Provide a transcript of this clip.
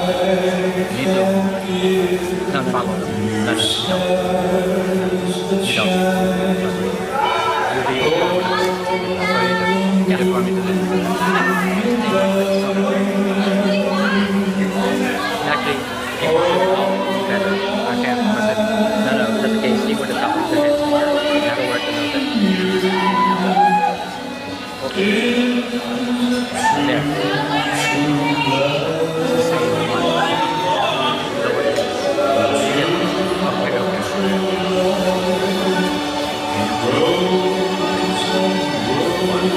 You need to not follow them. No, no, you don't. You don't. You'll be so you just for me to do. Actually, keep on better. I can't promise it. No, no, that's okay. See where the top of the head tomorrow. You have to work to know that. Okay. There. Same one. Lower it. Yeah. Okay, okay.